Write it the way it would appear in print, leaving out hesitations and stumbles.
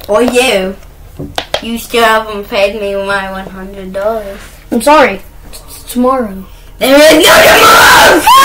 Or you. You still haven't paid me my $100. I'm sorry. It's tomorrow. There is no tomorrow!